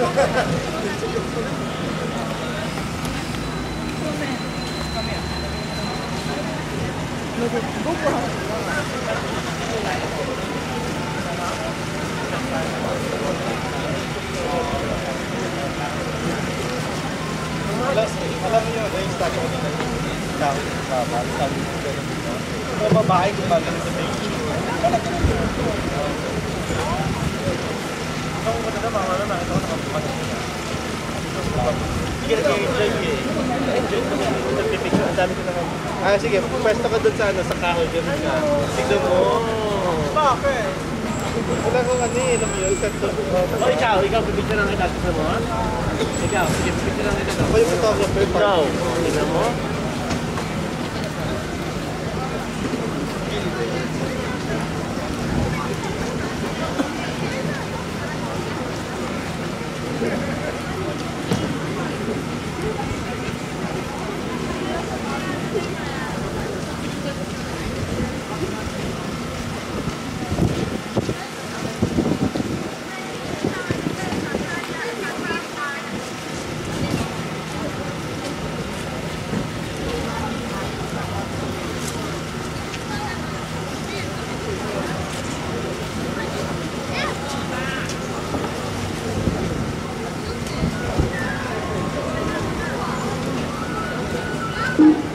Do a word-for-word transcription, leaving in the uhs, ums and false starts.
Alam mo yun, yung study ko nila sa sabi ko gano'n dito. Mga babae kung bagay sa page. Kung mo na mga ano na, ito ako nakapuman. Hindi ka nag-enjoy eh. Enjoy ko na nagpipicture. Ang dami ko naman. Ah, sige, pwesto ka dun sa ano, sa kahoy. Ganun ka. Tignan mo. Bakit? Wala kong ano eh, alam mo yun, set doon. O ikaw, ikaw, pipicture lang kita. Gusto mo? Ikaw, sige, pipicture lang kita. Ako yung photographer. Ikaw, tignan mo. Thank you.